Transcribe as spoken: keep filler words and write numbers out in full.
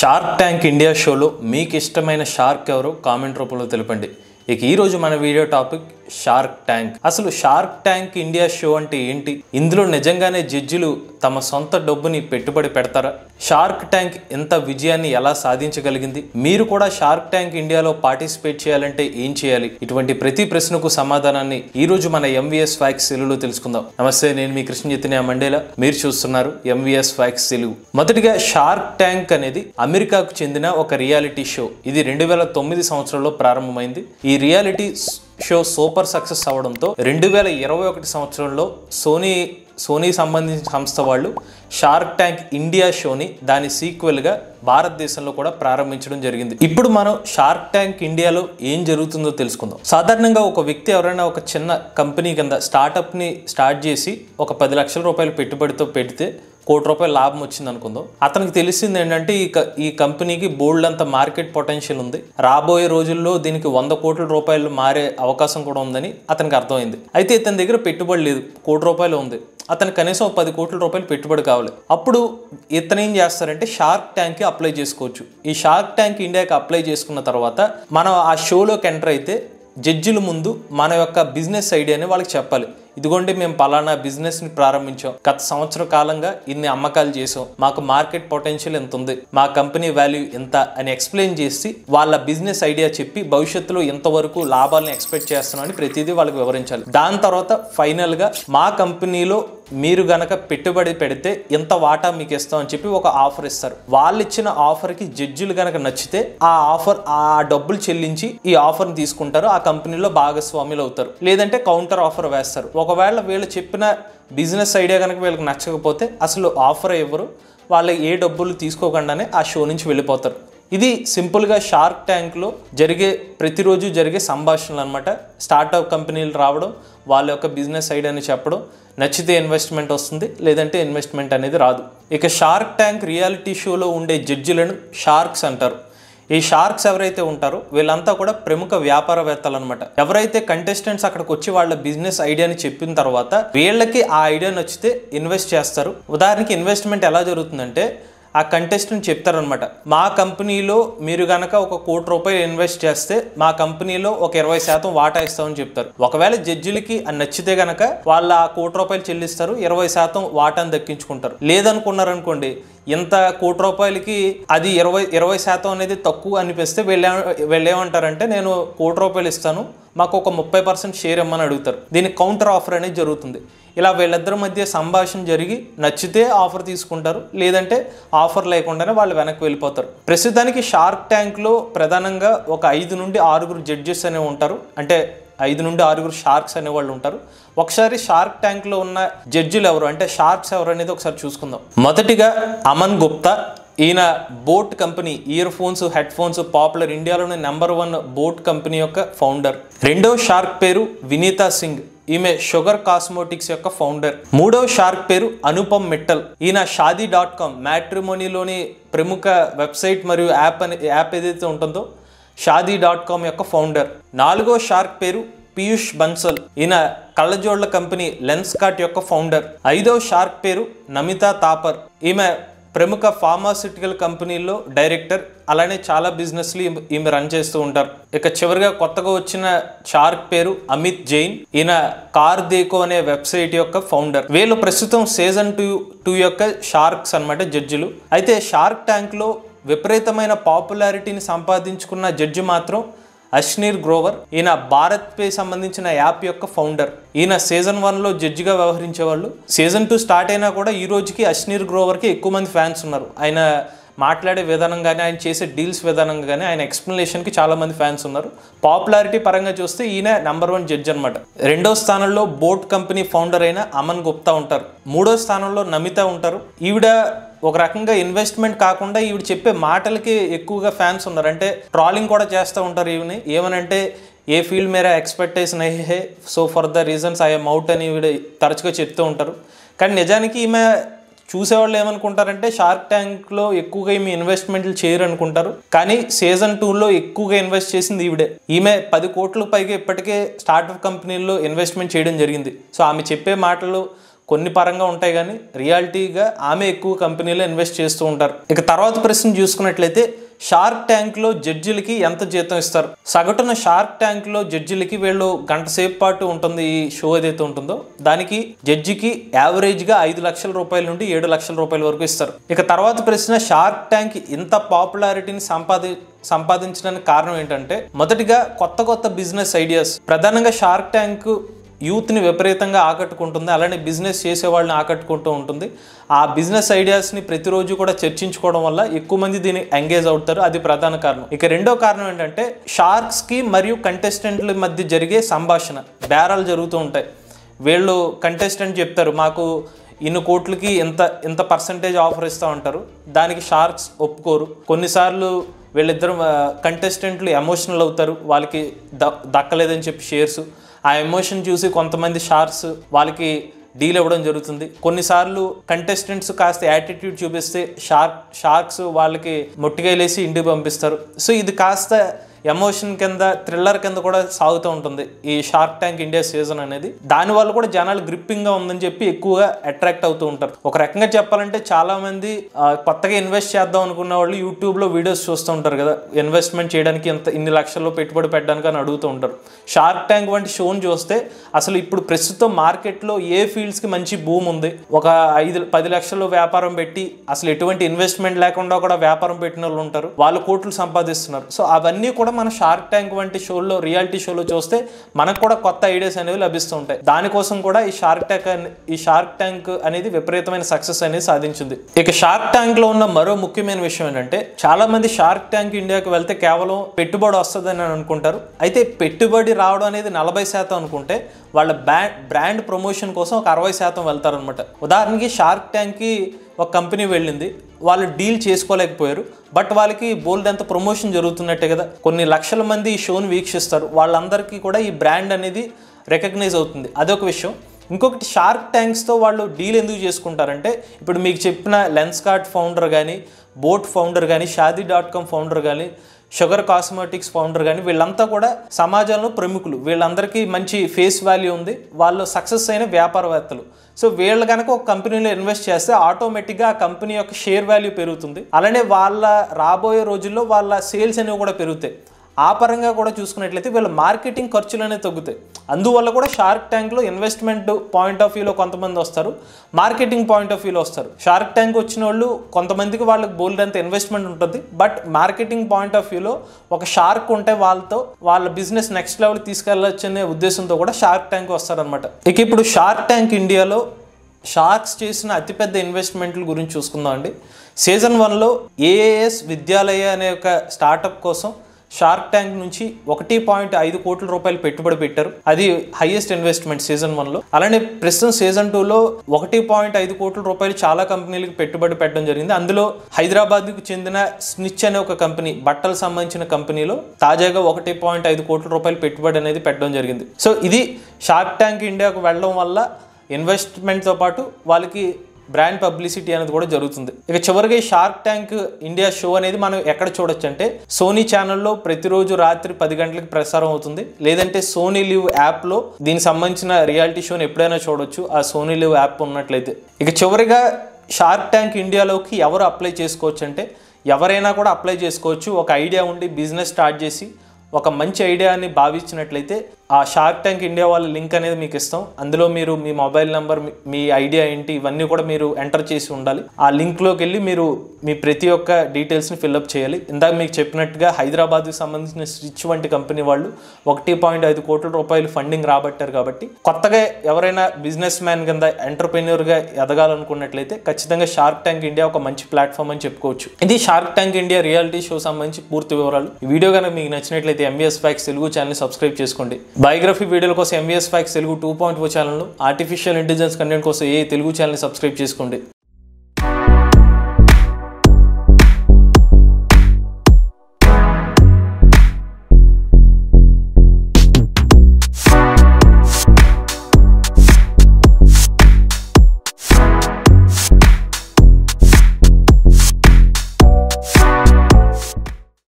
Shark tank India షోలో మీకు ఇష్టమైన షార్క్ ఎవరో కామెంట్ రూపంలో తెలపండి. ఇక ఈ రోజు మన వీడియో టాపిక్ షార్క్ ట్యాంక్. అసలు షార్క్ ట్యాంక్ ఇండియా షో అంటే ఏంటి? ఇందులో నిజంగానే జడ్జిలు తమ సొంత డబ్బుని పెట్టుబడి పెడతారా? షార్క్ ట్యాంక్ ఎంత విజయాన్ని ఎలా సాధించగలిగింది? మీరు కూడా షార్క్ ట్యాంక్ ఇండియాలో పార్టిసిపేట్ చేయాలంటే ఏం చేయాలి? ఇటువంటి ప్రతి ప్రశ్నకు సమాధానాన్ని ఈ రోజు మన ఎంవీఎస్ ఫ్యాక్స్ తెలుగులో తెలుసుకుందాం. నమస్తే, నేను మీ కృష్ణ చైతన్య మండేలా. మీరు చూస్తున్నారు ఎంవీఎస్ ఫ్యాక్స్ తెలుగు. మొదటిగా షార్క్ ట్యాంక్ అనేది అమెరికాకు చెందిన ఒక రియాలిటీ షో. ఇది రెండు వేల తొమ్మిది సంవత్సరంలో ప్రారంభమైంది. ఈ రియాలిటీ షో సూపర్ సక్సెస్ అవడంతో రెండు వేల ఇరవై ఒకటి సంవత్సరంలో సోనీ సోనీ సంబంధించిన సంస్థ వాళ్ళు షార్క్ ట్యాంక్ ఇండియా షోని దాని సీక్వెల్ గా భారతదేశంలో కూడా ప్రారంభించడం జరిగింది. ఇప్పుడు మనం షార్క్ ట్యాంక్ ఇండియాలో ఏం జరుగుతుందో తెలుసుకుందాం. సాధారణంగా ఒక వ్యక్తి ఎవరైనా ఒక చిన్న కంపెనీ కింద స్టార్ట్అప్ ని స్టార్ట్ చేసి ఒక పది లక్షల రూపాయలు పెట్టుబడితో పెడితే కోటి రూపాయల లాభం వచ్చింది అనుకుందాం. అతనికి తెలిసింది ఏంటంటే ఈ ఈ కంపెనీకి బోల్డ్ అంత మార్కెట్ పొటెన్షియల్ ఉంది, రాబోయే రోజుల్లో దీనికి వంద కోట్ల రూపాయలు మారే అవకాశం కూడా ఉందని అతనికి అర్థమైంది. అయితే ఇతని దగ్గర పెట్టుబడి లేదు, కోటి రూపాయలు ఉంది. అతను కనీసం పది కోట్ల రూపాయలు పెట్టుబడి కావాలి. అప్పుడు ఇతను ఏం చేస్తారంటే షార్క్ ట్యాంక్ కి అప్లై చేసుకోవచ్చు. ఈ షార్క్ ట్యాంక్ ఇండియాకి అప్లై చేసుకున్న తర్వాత మనం ఆ షోలోకి ఎంటర్ అయితే జడ్జిల ముందు మన యొక్క బిజినెస్ ఐడియాని వాళ్ళకి చెప్పాలి. ఇదిగోండి, మేము పలానా బిజినెస్ ని ప్రారంభించాం, గత సంవత్సర కాలంగా ఇన్ని అమ్మకాలు చేసాం, మాకు మార్కెట్ పొటెన్షియల్ ఎంత ఉంది, మా కంపెనీ వాల్యూ ఎంత అని ఎక్స్ప్లెయిన్ చేసి వాళ్ళ బిజినెస్ ఐడియా చెప్పి భవిష్యత్తులో ఎంతవరకు లాభాలను ఎక్స్పెక్ట్ చేస్తున్నామని ప్రతిదీ వాళ్ళకి వివరించాలి. దాని తర్వాత ఫైనల్ గా మా కంపెనీలో మీరు గనక పెట్టుబడి పెడితే ఎంత వాటా మీకు ఇస్తాం అని చెప్పి ఒక ఆఫర్ ఇస్తారు. వాళ్ళు ఇచ్చిన ఆఫర్ కి జడ్జిలు గనక నచ్చితే ఆ ఆఫర్ ఆ డబ్బులు చెల్లించి ఈ ఆఫర్ ని తీసుకుంటారు, ఆ కంపెనీలో భాగస్వాములు అవుతారు. లేదంటే కౌంటర్ ఆఫర్ వేస్తారు. ఒకవేళ వీళ్ళు చెప్పిన బిజినెస్ ఐడియా కనుక వీళ్ళకి నచ్చకపోతే అసలు ఆఫర్ ఇవ్వరు, వాళ్ళు ఏ డబ్బులు తీసుకోకుండానే ఆ షో నుంచి వెళ్ళిపోతారు. ఇది సింపుల్గా షార్క్ ట్యాంక్లో జరిగే ప్రతిరోజు జరిగే సంభాషణలు అనమాట. స్టార్టప్ కంపెనీలు రావడం, వాళ్ళ యొక్క బిజినెస్ ఐడియాని చెప్పడం, నచ్చితే ఇన్వెస్ట్మెంట్ వస్తుంది, లేదంటే ఇన్వెస్ట్మెంట్ అనేది రాదు. ఇక షార్క్ ట్యాంక్ రియాలిటీ షోలో ఉండే జడ్జిలను షార్క్స్ అంటారు. ఈ షార్క్స్ ఎవరైతే ఉంటారో వీళ్ళంతా కూడా ప్రముఖ వ్యాపారవేత్తలు అనమాట. ఎవరైతే కంటెస్టెంట్స్ అక్కడికి వచ్చి వాళ్ళ బిజినెస్ ఐడియాని చెప్పిన తర్వాత వీళ్ళకి ఆ ఐడియా నచ్చితే ఇన్వెస్ట్ చేస్తారు. ఉదాహరణకి ఇన్వెస్ట్మెంట్ ఎలా జరుగుతుందంటే ఆ కంటెస్టెంట్ చెప్తారనమాట, మా కంపెనీలో మీరు గనక ఒక కోటి రూపాయలు ఇన్వెస్ట్ చేస్తే మా కంపెనీలో ఒక ఇరవై శాతం వాటా ఇస్తామని చెప్తారు. ఒకవేళ జడ్జిలకి అది నచ్చితే గనక వాళ్ళు ఆ కోటి రూపాయలు చెల్లిస్తారు, ఇరవై శాతం వాటాను దక్కించుకుంటారు. లేదనుకున్నారనుకోండి, ఇంత కోటి రూపాయలకి అది ఇరవై ఇరవై శాతం అనేది తక్కువ అనిపిస్తే వీళ్ళే వీళ్ళు ఏమంటారంటే నేను కోటి రూపాయలు ఇస్తాను, మాకు ఒక ముప్పై పర్సెంట్ షేర్ ఇమ్మని అడుగుతారు. దీనికి కౌంటర్ ఆఫర్ అనేది జరుగుతుంది. ఇలా వీళ్ళిద్దరి మధ్య సంభాషణ జరిగి నచ్చితే ఆఫర్ తీసుకుంటారు, లేదంటే ఆఫర్ లేకుండానే వాళ్ళు వెనక్కి వెళ్ళిపోతారు. ప్రస్తుతానికి షార్క్ ట్యాంక్లో ప్రధానంగా ఒక ఐదు నుండి ఆరుగురు జడ్జెస్ అనేవి ఉంటారు. అంటే ఐదు నుండి ఆరుగురు షార్క్స్ అనే వాళ్ళు ఉంటారు. ఒకసారి షార్క్ ట్యాంక్లో ఉన్న జడ్జిలు ఎవరు అంటే షార్క్స్ ఎవరు అనేది ఒకసారి చూసుకుందాం. మొదటిగా అమన్ గుప్తా. ఈయన boat company earphones, headphones popular ఇండియాలోని నెంబర్ వన్ బోట్ కంపెనీ యొక్క ఫౌండర్. రెండవ షార్క్ పేరు వినీతా సింగ్. ఈమె షుగర్ కాస్మోటిక్స్ యొక్క ఫౌండర్. మూడవ షార్క్ పేరు అనుపమ్ మిట్టల్. ఈయన షాదీ డాట్ కామ్ మ్యాట్రిమోనీలోని ప్రముఖ వెబ్సైట్ మరియు యాప్ అని యాప్ ఏదైతే ఉంటుందో షాదీ డాట్ కామ్ యొక్క ఫౌండర్. నాలుగో షార్క్ పేరు పీయూష్ బన్సల్. ఈయన కళ్ళజోళ్ల కంపెనీ లెన్స్ కార్ట్ యొక్క ఫౌండర్. ఐదవ షార్క్ పేరు నమితా తాపర్. ఈమె ప్రముఖ ఫార్మాస్యూటికల్ కంపెనీల్లో డైరెక్టర్. అలానే చాలా బిజినెస్లు ఈమె రన్ చేస్తూ ఉంటారు. ఇక చివరిగా కొత్తగా వచ్చిన షార్క్ పేరు అమిత్ జైన్. ఈయన కార్ దేకో అనే వెబ్సైట్ యొక్క ఫౌండర్. వీళ్ళు ప్రస్తుతం సీజన్ టూ టూ యొక్క షార్క్స్ అనమాట, జడ్జిలు. అయితే షార్క్ ట్యాంక్లో విపరీతమైన పాపులారిటీని సంపాదించుకున్న జడ్జి మాత్రం అశ్నీర్ గ్రోవర్. ఈయన భారత్ పే సంబంధించిన యాప్ యొక్క ఫౌండర్. ఈయన సీజన్ వన్ లో జడ్జిగా వ్యవహరించేవాళ్ళు. సీజన్ టూ స్టార్ట్ అయినా కూడా ఈ రోజుకి అశ్నీర్ గ్రోవర్ కి ఎక్కువ మంది ఫ్యాన్స్ ఉన్నారు. ఆయన మాట్లాడే విధానం కానీ, ఆయన చేసే డీల్స్ విధానం కానీ, ఆయన ఎక్స్ప్లెనేషన్ కి చాలా మంది ఫ్యాన్స్ ఉన్నారు. పాపులారిటీ పరంగా చూస్తే ఈయన నెంబర్ వన్ జడ్జి అనమాట. రెండో స్థానంలో బోట్ కంపెనీ ఫౌండర్ అయిన అమన్ గుప్తా ఉంటారు. మూడో స్థానంలో నమితా ఉంటారు. ఈవిడ ఒక రకంగా ఇన్వెస్ట్మెంట్ కాకుండా ఈవిడ చెప్పే మాటలకి ఎక్కువగా ఫ్యాన్స్ ఉన్నారు. అంటే ట్రాలింగ్ కూడా చేస్తూ ఉంటారు ఈవిని. ఏమనంటే ఏ ఫీల్డ్ మేర ఎక్స్పెక్టేషన్ అయ్యే so for the reasons I'm out అని ఈవిడ తరచుగా చెప్తూ ఉంటారు. కానీ నిజానికి ఈమె చూసేవాళ్ళు ఏమనుకుంటారంటే షార్క్ ట్యాంక్లో ఎక్కువగా ఈమె ఇన్వెస్ట్మెంట్లు చేయరు అనుకుంటారు. కానీ సీజన్ టూలో ఎక్కువగా ఇన్వెస్ట్ చేసింది ఈవిడే. ఈమె పది కోట్ల పైగా ఇప్పటికే స్టార్టప్ కంపెనీల్లో ఇన్వెస్ట్మెంట్ చేయడం జరిగింది. సో ఆమె చెప్పే మాటలు కొన్ని పరంగా ఉంటాయి కానీ రియాలిటీగా ఆమె ఎక్కువ కంపెనీలో ఇన్వెస్ట్ చేస్తూ ఉంటారు. ఇక తర్వాత ప్రశ్న చూసుకున్నట్లయితే షార్క్ ట్యాంక్లో జడ్జిలకి ఎంత జీతం ఇస్తారు? సగటున షార్క్ ట్యాంక్లో జడ్జిలకి వీళ్ళు గంట సేపు పాటు ఉంటుంది ఈ షో ఏదైతే ఉంటుందో దానికి జడ్జికి యావరేజ్గా ఐదు లక్షల రూపాయల నుండి ఏడు లక్షల రూపాయల వరకు ఇస్తారు. ఇక తర్వాత ప్రశ్న షార్క్ ట్యాంక్ ఇంత పాపులారిటీని సంపాది సంపాదించడానికి కారణం ఏంటంటే మొదటిగా కొత్త కొత్త బిజినెస్ ఐడియాస్, ప్రధానంగా షార్క్ ట్యాంక్ యూత్ని విపరీతంగా ఆకట్టుకుంటుంది, అలానే బిజినెస్ చేసే వాళ్ళని ఆకట్టుకుంటూ ఉంటుంది. ఆ బిజినెస్ ఐడియాస్ని ప్రతిరోజు కూడా చర్చించుకోవడం వల్ల ఎక్కువ మంది దీన్ని ఎంగేజ్ అవుతారు, అది ప్రధాన కారణం. ఇక రెండో కారణం ఏంటంటే షార్క్స్కి మరియు కంటెస్టెంట్ల మధ్య జరిగే సంభాషణ, బేరాలు జరుగుతూ ఉంటాయి. వీళ్ళు కంటెస్టెంట్ చెప్తారు మాకు ఇన్ని కోట్లకి ఇంత ఇంత పర్సంటేజ్ ఆఫర్ ఇస్తూ ఉంటారు, దానికి షార్క్స్ ఒప్పుకోరు. కొన్నిసార్లు వీళ్ళిద్దరు కంటెస్టెంట్లు ఎమోషనల్ అవుతారు, వాళ్ళకి ద దక్కలేదని చెప్పి షేర్స్, ఆ ఎమోషన్ చూసి కొంతమంది షార్క్స్ వాళ్ళకి డీల్ ఇవ్వడం జరుగుతుంది. కొన్నిసార్లు కంటెస్టెంట్స్ కాస్త యాటిట్యూడ్ చూపిస్తే షార్క్ షార్క్స్ వాళ్ళకి మొట్టికాయలేసి ఇంటికి పంపిస్తారు. సో ఇది కాస్త ఎమోషన్ కింద, థ్రిల్లర్ కింద కూడా సాగుతూ ఉంటుంది ఈ షార్క్ ట్యాంక్ ఇండియా సీజన్ అనేది. దానివల్ల కూడా జనాలు గ్రిప్పింగ్గా ఉందని చెప్పి ఎక్కువగా అట్రాక్ట్ అవుతూ ఉంటారు. ఒక రకంగా చెప్పాలంటే చాలా మంది కొత్తగా ఇన్వెస్ట్ చేద్దాం అనుకున్న వాళ్ళు యూట్యూబ్లో వీడియోస్ చూస్తూ ఉంటారు కదా, ఇన్వెస్ట్మెంట్ చేయడానికి ఎంత ఇన్ని లక్షల్లో పెట్టుబడి పెట్టడానికి అని అడుగుతూ ఉంటారు. షార్క్ ట్యాంక్ వంటి షోని చూస్తే అసలు ఇప్పుడు ప్రస్తుతం మార్కెట్లో ఏ ఫీల్డ్స్కి మంచి భూమి ఉంది, ఒక ఐదు పది లక్షలు వ్యాపారం పెట్టి అసలు ఎటువంటి ఇన్వెస్ట్మెంట్ లేకుండా కూడా వ్యాపారం పెట్టిన వాళ్ళు ఉంటారు, వాళ్ళు కోట్లు సంపాదిస్తున్నారు. సో అవన్నీ కూడా మన షార్క్ ట్యాంక్ వంటి షోల్లో, రియాలిటీ షోలో చూస్తే మనకు కూడా కొత్త ఐడియాస్ అనేవి లభిస్తూ ఉంటాయి. దానికోసం కూడా ఈ షార్క్ ట్యాంక్ ఈ షార్క్ ట్యాంక్ అనేది విపరీతమైన సక్సెస్ అనేది సాధించింది. ఇక షార్క్ ట్యాంక్ లో ఉన్న మరో ముఖ్యమైన విషయం ఏంటంటే చాలా మంది షార్క్ ట్యాంక్ ఇండియాకి వెళ్తే కేవలం పెట్టుబడి వస్తుందని అనుకుంటారు. అయితే పెట్టుబడి రావడం అనేది నలభై శాతం అనుకుంటే వాళ్ళ బ్రాండ్ బ్రాండ్ ప్రమోషన్ కోసం ఒక అరవై శాతం వెళ్తారనమాట. ఉదాహరణకి షార్క్ ట్యాంక్కి ఒక కంపెనీ వెళ్ళింది, వాళ్ళు డీల్ చేసుకోలేకపోయారు, బట్ వాళ్ళకి బోల్డ్ అంత ప్రమోషన్ జరుగుతున్నట్టే కదా, కొన్ని లక్షల మంది ఈ షోని వీక్షిస్తారు, వాళ్ళందరికీ కూడా ఈ బ్రాండ్ అనేది రికగ్నైజ్ అవుతుంది, అదొక విషయం. ఇంకొకటి షార్క్ ట్యాంక్స్తో వాళ్ళు డీల్ ఎందుకు చేసుకుంటారంటే ఇప్పుడు మీకు చెప్పిన లెన్స్ కార్ట్ ఫౌండర్ కానీ, బోట్ ఫౌండర్ కానీ, షాదీ డాట్ కామ్ ఫౌండర్ కానీ, షుగర్ కాస్మెటిక్స్ ఫౌండర్ కానీ వీళ్ళంతా కూడా సమాజంలో ప్రముఖులు, వీళ్ళందరికీ మంచి ఫేస్ వాల్యూ ఉంది, వాళ్ళు సక్సెస్ అయిన వ్యాపారవేత్తలు. సో వీళ్ళు కనుక ఒక కంపెనీలో ఇన్వెస్ట్ చేస్తే ఆటోమేటిక్గా ఆ కంపెనీ యొక్క షేర్ వాల్యూ పెరుగుతుంది, అలానే వాళ్ళ రాబోయే రోజుల్లో వాళ్ళ సేల్స్ అనేవి కూడా పెరుగుతాయి. ఆ పరంగా కూడా చూసుకున్నట్లయితే వీళ్ళ మార్కెటింగ్ ఖర్చులు అనేవి తగ్గుతాయి. అందువల్ల కూడా షార్క్ ట్యాంక్లో ఇన్వెస్ట్మెంట్ పాయింట్ ఆఫ్ వ్యూలో కొంతమంది వస్తారు, మార్కెటింగ్ పాయింట్ ఆఫ్ వ్యూలో వస్తారు. షార్క్ ట్యాంక్ వచ్చిన వాళ్ళు కొంతమందికి వాళ్ళకి బోల్డ్ అంత ఇన్వెస్ట్మెంట్ ఉంటుంది, బట్ మార్కెటింగ్ పాయింట్ ఆఫ్ వ్యూలో ఒక షార్క్ ఉంటే వాళ్ళతో వాళ్ళ బిజినెస్ నెక్స్ట్ లెవెల్ తీసుకెళ్ళచ్చు అనే ఉద్దేశంతో కూడా షార్క్ ట్యాంక్ వస్తారనమాట. ఇక ఇప్పుడు షార్క్ ట్యాంక్ ఇండియాలో షార్క్స్ చేసిన అతిపెద్ద ఇన్వెస్ట్మెంట్ల గురించి చూసుకుందాం అండి. సీజన్ వన్లో ఏఏఎస్ విద్యాలయ అనే ఒక స్టార్టప్ కోసం షార్క్ ట్యాంక్ నుంచి ఒకటి పాయింట్ ఐదు కోట్ల రూపాయలు పెట్టుబడి పెట్టారు, అది హైయెస్ట్ ఇన్వెస్ట్మెంట్ సీజన్ వన్లో. అలానే ప్రస్తుతం సీజన్ టూలో ఒకటి పాయింట్ ఐదు కోట్ల రూపాయలు చాలా కంపెనీలకు పెట్టుబడి పెట్టడం జరిగింది. అందులో హైదరాబాద్కు చెందిన స్నిచ్ అనే ఒక కంపెనీ, బట్టలకు సంబంధించిన కంపెనీలో తాజాగా ఒకటి పాయింట్ ఐదు కోట్ల రూపాయలు పెట్టుబడి అనేది పెట్టడం జరిగింది. సో ఇది షార్క్ ట్యాంక్ ఇండియాకు వెళ్ళడం వల్ల ఇన్వెస్ట్మెంట్తో పాటు వాళ్ళకి బ్రాండ్ పబ్లిసిటీ అనేది కూడా జరుగుతుంది. ఇక చివరిగా ఈ షార్క్ ట్యాంక్ ఇండియా షో అనేది మనం ఎక్కడ చూడొచ్చు అంటే సోనీ ఛానల్లో ప్రతిరోజు రాత్రి పది గంటలకు ప్రసారం అవుతుంది, లేదంటే సోనీ లివ్ యాప్లో దీనికి సంబంధించిన రియాలిటీ షోని ఎప్పుడైనా చూడొచ్చు ఆ సోనీ లివ్ యాప్ ఉన్నట్లయితే. ఇక చివరిగా షార్క్ ట్యాంక్ ఇండియాలోకి ఎవరు అప్లై చేసుకోవచ్చు అంటే ఎవరైనా కూడా అప్లై చేసుకోవచ్చు. ఒక ఐడియా ఉండి బిజినెస్ స్టార్ట్ చేసి ఒక మంచి ఐడియాని భావించినట్లయితే ఆ షార్క్ ట్యాంక్ ఇండియా వాళ్ళ లింక్ అనేది మీకు ఇస్తాం. అందులో మీరు మీ మొబైల్ నెంబర్, మీ ఐడియా ఏంటి, ఇవన్నీ కూడా మీరు ఎంటర్ చేసి ఉండాలి. ఆ లింక్లోకి వెళ్ళి మీరు మీ ప్రతి ఒక్క డీటెయిల్స్ని ఫిల్అప్ చేయాలి. ఇందాక మీకు చెప్పినట్టుగా హైదరాబాద్కి సంబంధించిన స్విచ్ వంటి కంపెనీ వాళ్ళు ఒకటి పాయింట్ ఐదు కోట్ల రూపాయలు ఫండింగ్ రాబట్టారు. కాబట్టి కొత్తగా ఎవరైనా బిజినెస్ మ్యాన్ కింద ఎంటర్ప్రెన్యూర్గా ఎదగాలనుకున్నట్లయితే ఖచ్చితంగా షార్క్ ట్యాంక్ ఇండియా ఒక మంచి ప్లాట్ఫామ్ అని చెప్పుకోవచ్చు. ఇది shark tank India reality show సంబంధించి పూర్తి వివరాలు. ఈ వీడియో కనుక మీకు నచ్చినట్లయితే MVS facts Telugu channel subscribe చేసుకోండి. బయోగ్రఫీ వీడియోల కోసం MVS facts Telugu two point O channel, artificial intelligence content కోసం ఏ తెలుగు ఛానల్ సబ్స్క్రైబ్ చేసుకోండి.